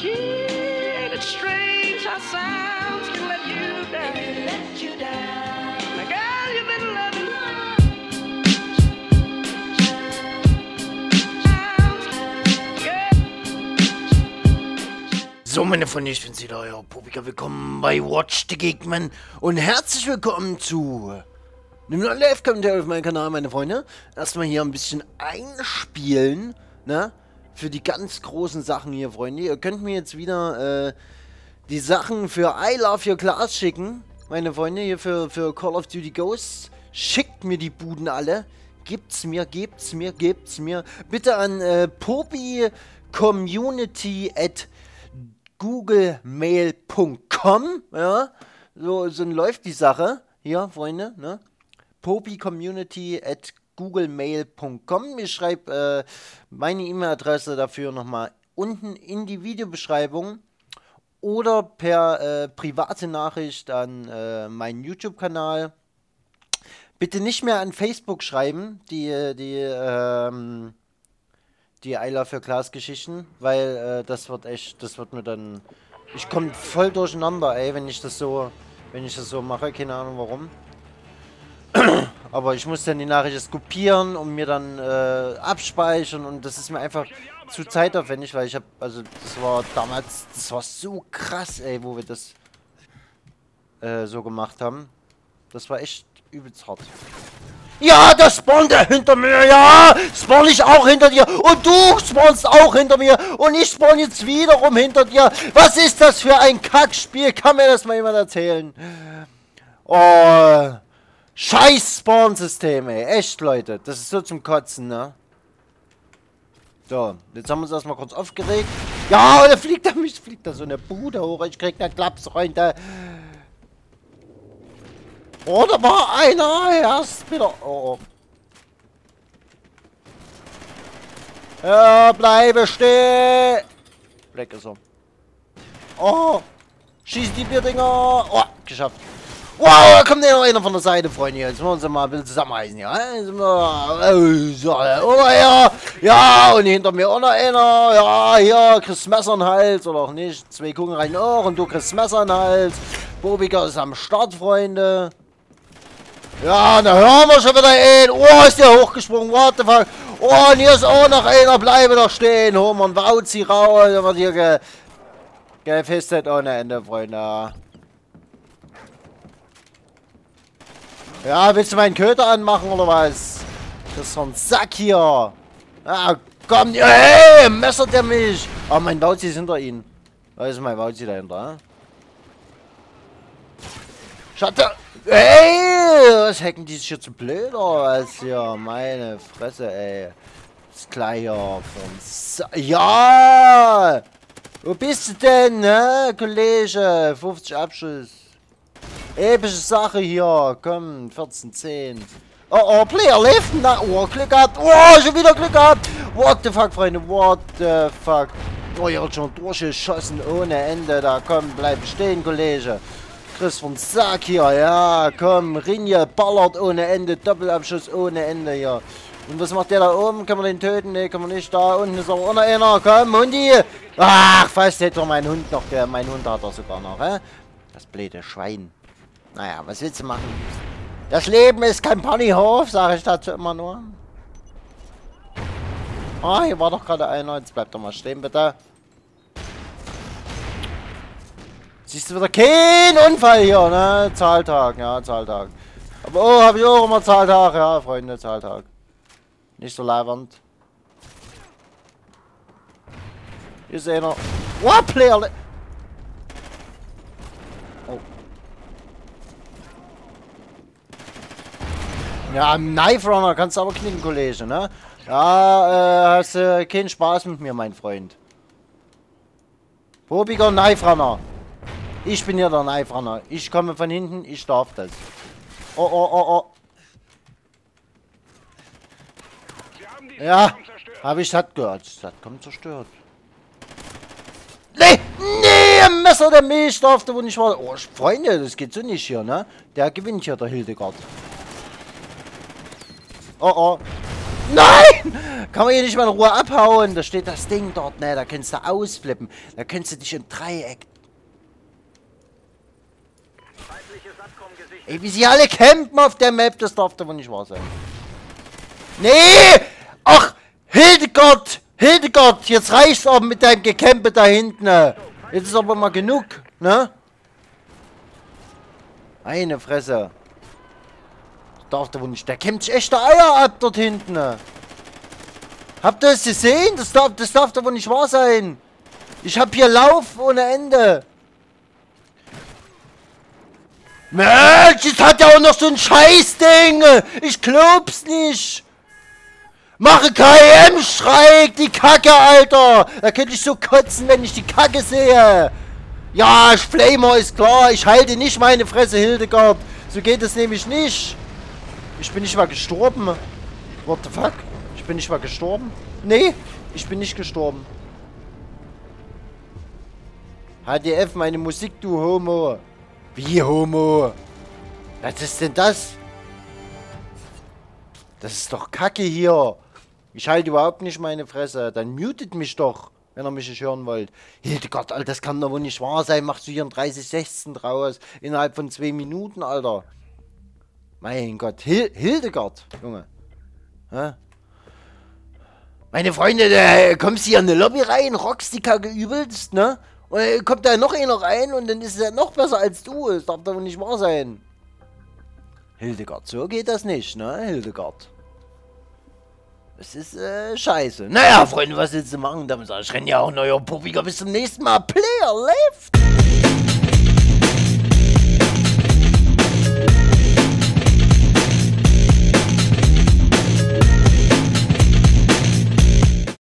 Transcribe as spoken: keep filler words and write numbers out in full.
Gee, ain't it strange how sounds can let you down? Can let you down. Now, girl, you've been loving. So, meine Freunde, ich bin's wieder, euer Publika. Willkommen bei Watch the Geekman und herzlich willkommen zu einem neuen Live-Kommentar auf meinem Kanal, meine Freunde. Erstmal hier ein bisschen einspielen, ne? Für die ganz großen Sachen hier, Freunde. Ihr könnt mir jetzt wieder äh, die Sachen für I Love Your Class schicken, meine Freunde, hier für, für Call of Duty Ghosts. Schickt mir die Buden alle. Gibt's mir, gebt's mir, gebt's mir. Bitte an äh, popicommunity at googlemail punkt com, ja, so, so läuft die Sache, hier, Freunde, ne, popicommunity at googlemail punkt com, ich schreibe äh, meine E-Mail-Adresse dafür nochmal unten in die Videobeschreibung oder per äh, private Nachricht an äh, meinen YouTube-Kanal. Bitte nicht mehr an Facebook schreiben, die, die, ähm, die I Love Your Class Geschichten, weil äh, das wird echt, das wird mir dann, ich komme voll durcheinander, ey, wenn ich das so, wenn ich das so mache, keine Ahnung warum. Aber ich muss dann die Nachricht kopieren und mir dann äh, abspeichern und das ist mir einfach zu zeitaufwendig, weil ich habe, also das war damals, das war so krass, ey, wo wir das äh, so gemacht haben. Das war echt übelst hart. Ja, da spawnt er hinter mir, ja, spawn ich auch hinter dir und du spawnst auch hinter mir und ich spawn jetzt wiederum hinter dir. Was ist das für ein Kackspiel? Kann mir das mal jemand erzählen? Oh, scheiß Spawn-System, ey, echt, Leute, das ist so zum Kotzen, ne? So, jetzt haben wir uns erstmal kurz aufgeregt. Ja, und da fliegt er mich, fliegt da so eine Bude hoch, ich krieg da Klaps rein, da... Oh, da war einer erst wieder. Oh, oh. Ja, bleibe stehen. Bleck ist er. Oh, schieß die Bierdinger. Oh, geschafft. Wow, da kommt ja noch einer von der Seite, Freunde. Jetzt müssen wir uns mal ein bisschen zusammenreißen, ja. Oder ja, ja, und hinter mir auch noch einer. Ja, hier, kriegst Messer in den Hals oder auch nicht. Zwei Kugeln rein auch und du kriegst Messer in den Hals. Popika ist am Start, Freunde. Ja, da hören wir schon wieder einen. Oh, ist der hochgesprungen. What the fuck? Oh, und hier ist auch noch einer. Bleibe doch stehen. Holen wir einen Wauzi raus. Da wird hier ge gefestet ohne Ende, Freunde. Ja, willst du meinen Köter anmachen oder was? Das ist so ein Sack hier. Ah, komm. Hey, messert der mich. Oh, mein Wauzi ist hinter ihm. Da ist mein Wauzi dahinter. Schatte. Ey, was hacken die sich hier zu blöd aus hier? Meine Fresse, ey. Das gleich hier vom Sa ja! Wo bist du denn, ne, Kollege? fünfzig Abschuss. Epische Sache hier. Komm, vierzehn zehn. Oh, oh, Player lebt na. Oh, Glück gehabt. Oh, schon wieder Glück gehabt. What the fuck, Freunde? What the fuck? Oh, ihr habt schon durchgeschossen ohne Ende. Da komm, bleib stehen, Kollege. Chris von Sack hier, ja, komm, Rinje ballert ohne Ende, Doppelabschuss ohne Ende hier. Und was macht der da oben? Kann man den töten? Ne, kann man nicht. Da unten ist aber auch noch einer, komm, Hundi! Ach, fast hätte doch mein Hund noch, der, mein Hund hat er sogar noch, hä? Das blöde Schwein. Naja, was willst du machen? Das Leben ist kein Ponyhof, sage ich dazu immer nur. Ah, hier war doch gerade einer, jetzt bleibt doch mal stehen, bitte. Siehst du wieder kein Unfall hier, ne? Zahltag, ja, Zahltag. Aber oh, hab ich auch immer Zahltag, ja, Freunde, Zahltag. Nicht so leibernd. Hier ist einer. Oh, Player. Oh. Ja, Knife Runner kannst du aber knicken, Kollege, ne? Ja, äh, hast du äh, keinen Spaß mit mir, mein Freund. Popiger Knife Runner. Ich bin hier der Knife Runner. Ich komme von hinten, ich darf das. Oh, oh, oh, oh. Ja, habe ich satt gehört. Satt kommt zerstört. Nee, nee, Messer der Milch darf da wo nicht war. Oh, Freunde, das geht so nicht hier, ne? Der gewinnt hier, der Hildegard. Oh, oh. Nein! Nein! Kann man hier nicht mal in Ruhe abhauen? Da steht das Ding dort, ne? Da kannst du ausflippen. Da kannst du dich im Dreieck... Ey, wie sie alle campen auf der Map, das darf doch wohl nicht wahr sein. Nee! Ach, Hildegard! Hildegard, jetzt reicht's aber mit deinem Gecampe da hinten. Jetzt ist aber mal genug, ne? Eine Fresse. Das darf doch wohl nicht. Der campt sich echte Eier ab dort hinten. Habt ihr das gesehen? Das darf, das darf doch wohl nicht wahr sein. Ich hab hier Lauf ohne Ende. Mensch, jetzt hat er auch noch so ein Scheißding. Ich glaub's nicht. Mache K I M-Streik, die Kacke, Alter. Da könnte ich so kotzen, wenn ich die Kacke sehe. Ja, Flamer ist klar. Ich halte nicht meine Fresse, Hildegard. So geht es nämlich nicht. Ich bin nicht mal gestorben. What the fuck? Ich bin nicht mal gestorben. Nee, ich bin nicht gestorben. H D F, meine Musik, du Homo. Wie Homo? Was ist denn das? Das ist doch Kacke hier. Ich halte überhaupt nicht meine Fresse. Dann mutet mich doch, wenn ihr mich nicht hören wollt. Hildegard, Alter, das kann doch wohl nicht wahr sein. Machst du hier einen dreißig sechzehn draus? Innerhalb von zwei Minuten, Alter. Mein Gott. Hil Hildegard, Junge. Hä? Meine Freunde, da kommst du hier in eine Lobby rein, rockst die Kacke übelst, ne? Und dann kommt da noch einer rein und dann ist er noch besser als du. Das darf doch nicht wahr sein. Hildegard, so geht das nicht, ne, Hildegard? Das ist, äh, scheiße. Naja, Freunde, was willst du machen? Damit sag ich, renn ja auch neuer Puppiger. Bis zum nächsten Mal. Player left!